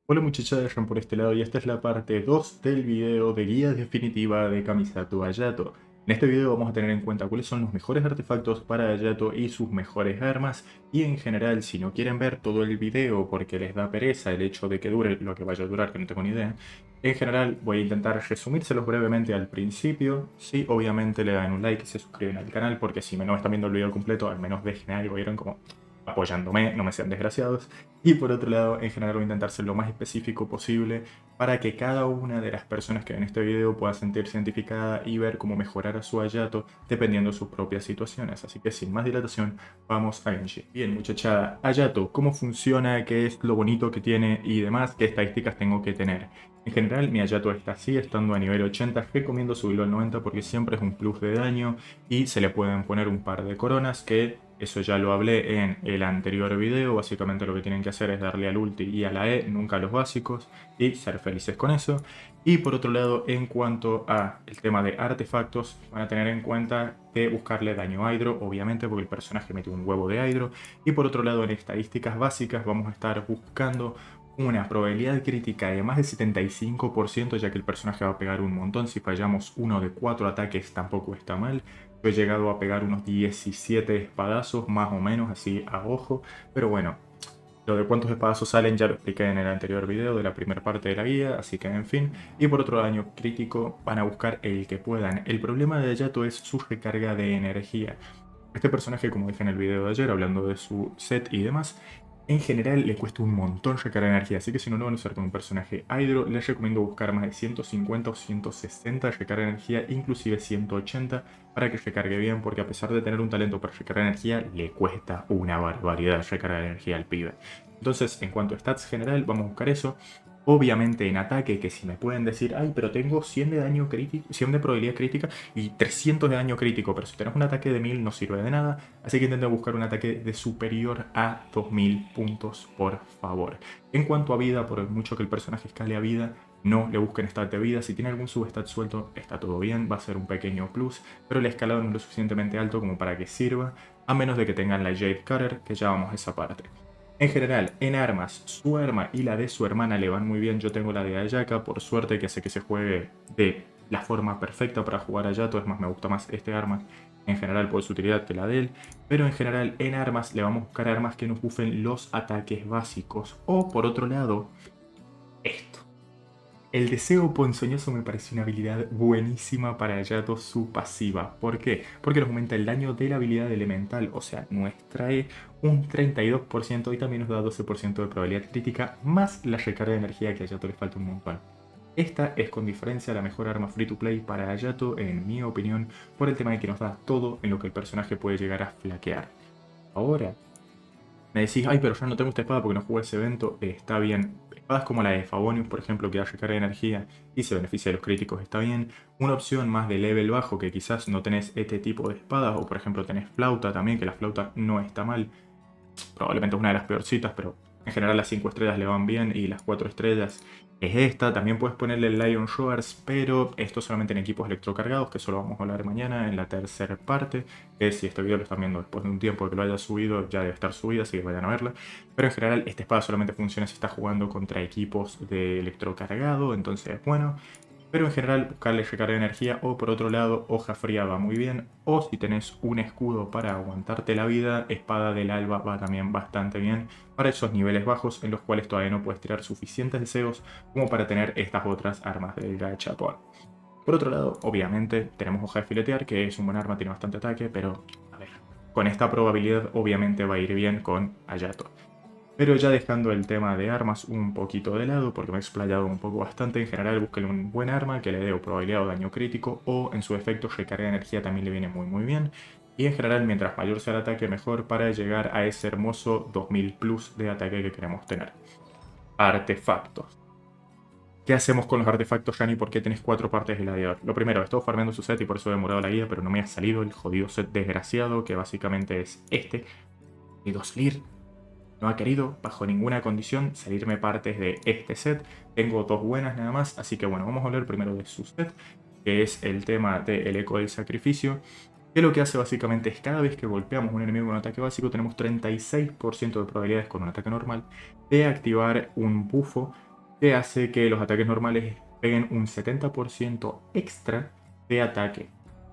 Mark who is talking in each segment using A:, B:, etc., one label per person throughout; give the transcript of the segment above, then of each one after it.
A: Hola muchachas, Jan por este lado y esta es la parte 2 del video de guía definitiva de Kamisato Hayato. En este video vamos a tener en cuenta cuáles son los mejores artefactos para Hayato y sus mejores armas, y en general, si no quieren ver todo el video porque les da pereza el hecho de que dure lo que vaya a durar, que no tengo ni idea, en general voy a intentar resumírselos brevemente al principio. Sí, obviamente le dan un like y se suscriben al canal, porque si no están viendo el video completo, al menos dejen algo, vieron, como apoyándome, no me sean desgraciados. Y por otro lado, en general voy a intentar ser lo más específico posible para que cada una de las personas que ven este video pueda sentirse identificada y ver cómo mejorar a su Hayato dependiendo de sus propias situaciones. Así que sin más dilatación, vamos a Genji. Bien, muchachada, Hayato, ¿cómo funciona? ¿Qué es lo bonito que tiene? Y demás, ¿qué estadísticas tengo que tener? En general, mi Hayato está así, estando a nivel 80. Recomiendo subirlo al 90 porque siempre es un plus de daño y se le pueden poner un par de coronas, que eso ya lo hablé en el anterior video. Básicamente lo que tienen que hacer es darle al ulti y a la E, nunca a los básicos, y ser felices con eso. Y por otro lado, en cuanto a el tema de artefactos, van a tener en cuenta de buscarle daño a Hydro, obviamente porque el personaje mete un huevo de Hydro. Y por otro lado, en estadísticas básicas vamos a estar buscando una probabilidad crítica de más del 75%, ya que el personaje va a pegar un montón. Si fallamos uno de 4 ataques tampoco está mal. Yo he llegado a pegar unos 17 espadazos, más o menos, así a ojo. Pero bueno, lo de cuántos espadazos salen ya lo expliqué en el anterior video de la primera parte de la guía, así que en fin. Y por otro daño crítico van a buscar el que puedan. El problema de Hayato es su recarga de energía. Este personaje, como dije en el video de ayer, hablando de su set y demás, en general le cuesta un montón recargar energía, así que si no lo van a usar con un personaje Hydro, les recomiendo buscar más de 150 o 160 de recarga de energía, inclusive 180, para que recargue bien, porque a pesar de tener un talento para recargar energía, le cuesta una barbaridad recargar energía al pibe. Entonces, en cuanto a stats general, vamos a buscar eso. Obviamente en ataque, que si me pueden decir, ay, pero tengo 100 de daño crítico, 100 de probabilidad crítica y 300 de daño crítico, pero si tenés un ataque de 1000 no sirve de nada, así que intenten buscar un ataque de superior a 2000 puntos, por favor. En cuanto a vida, por mucho que el personaje escale a vida, no le busquen stat de vida. Si tiene algún substat suelto, está todo bien, va a ser un pequeño plus, pero el escalado no es lo suficientemente alto como para que sirva, a menos de que tengan la Jade Cutter, que ya vamos a esa parte. En general, en armas, su arma y la de su hermana le van muy bien. Yo tengo la de Ayaka, por suerte, que hace que se juegue de la forma perfecta para jugar a Yato. Es más, me gusta más este arma en general por su utilidad que la de él. Pero en general, en armas le vamos a buscar armas que nos buffen los ataques básicos. O por otro lado, esto. El deseo ponzoñoso me parece una habilidad buenísima para Yato, su pasiva. ¿Por qué? Porque nos aumenta el daño de la habilidad elemental, o sea, nuestra E un 32% y también nos da 12% de probabilidad crítica, más la recarga de energía que a Yato le falta un montón. Esta es con diferencia la mejor arma free to play para Hayato, en mi opinión, por el tema de que nos da todo en lo que el personaje puede llegar a flaquear. Ahora, me decís, ay, pero yo no tengo esta espada porque no jugué ese evento. Está bien. Espadas como la de Favonius, por ejemplo, que da recarga de energía y se beneficia de los críticos, está bien. Una opción más de level bajo, que quizás no tenés este tipo de espadas, o por ejemplo tenés flauta también, que la flauta no está mal. Probablemente es una de las peorcitas, pero en general las 5 estrellas le van bien y las 4 estrellas es esta. También puedes ponerle el Lion Roars, pero esto solamente en equipos electrocargados, que eso lo vamos a hablar mañana en la tercera parte, que si este video lo están viendo después de un tiempo de que lo haya subido, ya debe estar subido, así que vayan a verla. Pero en general esta espada solamente funciona si está jugando contra equipos de electrocargado, entonces bueno. Pero en general buscarle recarga de energía, o por otro lado hoja fría va muy bien, o si tenés un escudo para aguantarte la vida, espada del alba va también bastante bien para esos niveles bajos en los cuales todavía no puedes tirar suficientes deseos como para tener estas otras armas del gachapón. Por otro lado, obviamente tenemos hoja de filetear, que es un buen arma, tiene bastante ataque, pero a ver, con esta probabilidad obviamente va a ir bien con Hayato. Pero ya dejando el tema de armas un poquito de lado, porque me he explayado un poco bastante, en general busquen un buen arma que le dé o probabilidad o daño crítico, o en su efecto recarga de energía también le viene muy bien. Y en general, mientras mayor sea el ataque, mejor para llegar a ese hermoso 2000 plus de ataque que queremos tener. Artefactos. ¿Qué hacemos con los artefactos, Rani? ¿Por qué tenés 4 partes de gladiador? Lo primero, he estado farmeando su set y por eso he demorado la guía, pero no me ha salido el jodido set desgraciado, que básicamente es este. Y 2 Lir. No ha querido, bajo ninguna condición, salirme partes de este set. Tengo 2 buenas nada más, así que bueno, vamos a hablar primero de su set, que es el tema del eco del sacrificio, que lo que hace básicamente es cada vez que golpeamos un enemigo con un ataque básico, tenemos 36% de probabilidades con un ataque normal de activar un bufo que hace que los ataques normales peguen un 70% extra de ataque.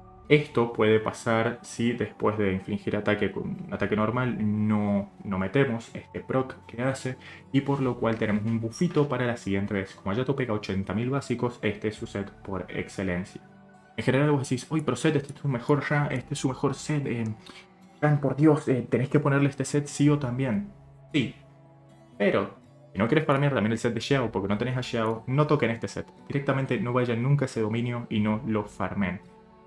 A: Esto puede pasar si después de infligir ataque con un ataque normal no metemos este proc que hace, y por lo cual tenemos un buffito para la siguiente vez. Como Hayato pega 80.000 básicos, este es su set por excelencia. En general vos decís, uy, pero set, este es su mejor ya, este es su mejor set, Ran, por Dios, tenés que ponerle este set sí o también. Sí, pero si no querés farmear también el set de Xiao porque no tenés a Xiao, no toquen este set. Directamente no vayan nunca a ese dominio y no lo farmen.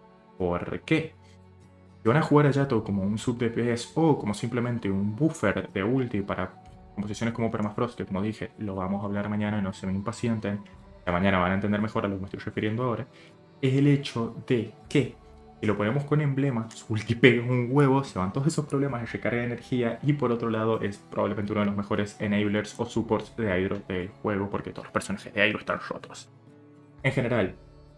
A: ¿Por qué? Si van a jugar a Yato como un sub DPS o como simplemente un buffer de ulti para composiciones como Permafrost, que como dije, lo vamos a hablar mañana, no se me impacienten, ya mañana van a entender mejor a lo que me estoy refiriendo ahora, es el hecho de que si lo ponemos con emblema, su ulti pega un huevo, se van todos esos problemas de recarga de energía, y por otro lado es probablemente uno de los mejores enablers o supports de Hydro del juego, porque todos los personajes de Hydro están rotos. En general,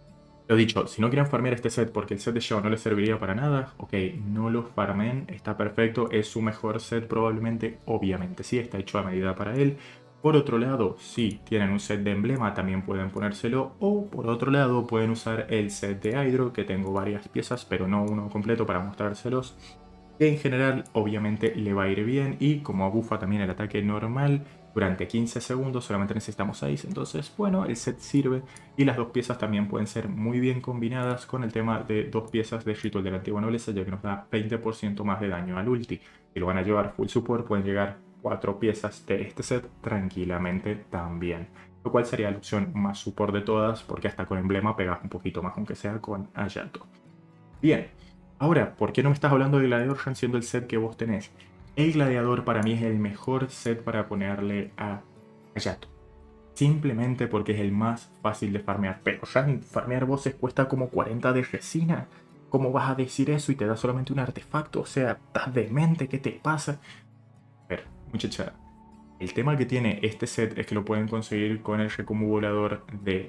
A: lo dicho, si no quieren farmear este set porque el set de Xiao no les serviría para nada, ok, no lo farmen, está perfecto, es su mejor set probablemente, obviamente sí, está hecho a medida para él. Por otro lado, si tienen un set de emblema también pueden ponérselo, o por otro lado pueden usar el set de Hydro, que tengo varias piezas pero no uno completo para mostrárselos, que en general obviamente le va a ir bien, y como bufa también el ataque normal durante 15 segundos, solamente necesitamos 6, entonces bueno, el set sirve, y las dos piezas también pueden ser muy bien combinadas con el tema de dos piezas de Ritual de la Antigua Nobleza, ya que nos da 20% más de daño al ulti. Si lo van a llevar full support, pueden llegar 4 piezas de este set tranquilamente también, lo cual sería la opción más support de todas, porque hasta con emblema pegas un poquito más, aunque sea con Hayato. Bien, ahora, ¿por qué no me estás hablando de Gladiador Shan siendo el set que vos tenés? El Gladiador para mí es el mejor set para ponerle a Hayato. Simplemente porque es el más fácil de farmear. Pero Shan, farmear voces cuesta como 40 de resina. ¿Cómo vas a decir eso y te da solamente un artefacto? O sea, ¿estás demente? ¿Qué te pasa? Pero, muchacha, el tema que tiene este set es que lo pueden conseguir con el recumulador de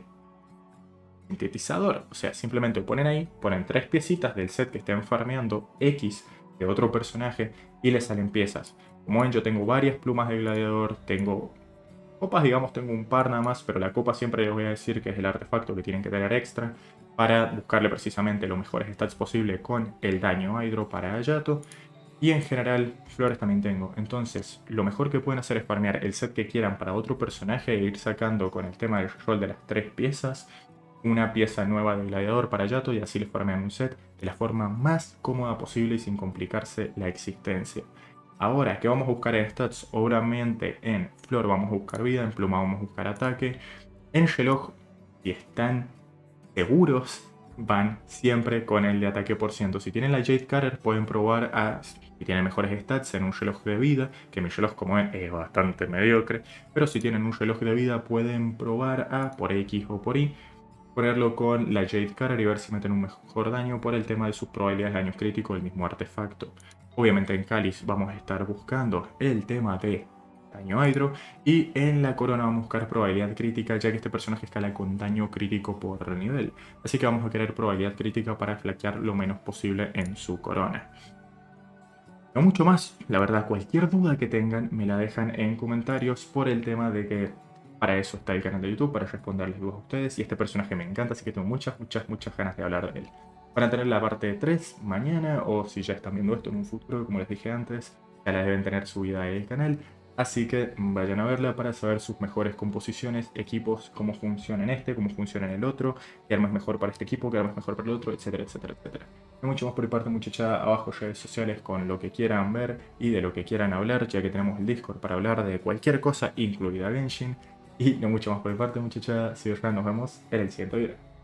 A: sintetizador. O sea, simplemente lo ponen ahí, ponen 3 piecitas del set que estén farmeando X de otro personaje y le salen piezas. Como ven, yo tengo varias plumas de gladiador, tengo copas, digamos, tengo un par nada más, pero la copa siempre les voy a decir que es el artefacto que tienen que tener extra para buscarle precisamente los mejores stats posible con el daño Hydro para Hayato. Y en general, flores también tengo. Entonces, lo mejor que pueden hacer es farmear el set que quieran para otro personaje e ir sacando con el tema del rol de las 3 piezas una pieza nueva de gladiador para Hayato, y así les farmean un set de la forma más cómoda posible y sin complicarse la existencia. Ahora, ¿qué vamos a buscar en stats? Obviamente en flor vamos a buscar vida, en pluma vamos a buscar ataque. En reloj, si están seguros, van siempre con el de ataque por ciento. Si tienen la Jade Carrier pueden probar a, si tienen mejores stats, en un reloj de vida, que mi reloj como es bastante mediocre, pero si tienen un reloj de vida pueden probar a, por X o por Y, ponerlo con la Jade Carrier y ver si meten un mejor daño por el tema de sus probabilidades de daño crítico del mismo artefacto. Obviamente en Cáliz vamos a estar buscando el tema de daño Hydro, y en la corona vamos a buscar probabilidad crítica, ya que este personaje escala con daño crítico por nivel. Así que vamos a querer probabilidad crítica para flaquear lo menos posible en su corona. No mucho más, la verdad, cualquier duda que tengan me la dejan en comentarios, por el tema de que para eso está el canal de YouTube, para responderles dudas a ustedes, y este personaje me encanta, así que tengo muchas ganas de hablar de él. Van a tener la parte 3 mañana, o si ya están viendo esto en un futuro, como les dije antes, ya la deben tener subida en el canal. Así que vayan a verla para saber sus mejores composiciones, equipos, cómo funciona en este, cómo funciona en el otro, qué arma es mejor para este equipo, qué arma es mejor para el otro, etcétera, etcétera, etcétera. Hay mucho más por mi parte, muchacha, abajo redes sociales con lo que quieran ver y de lo que quieran hablar, ya que tenemos el Discord para hablar de cualquier cosa, incluida Genshin. Y no mucho más por mi parte, muchacha, soy Ran, nos vemos en el siguiente video.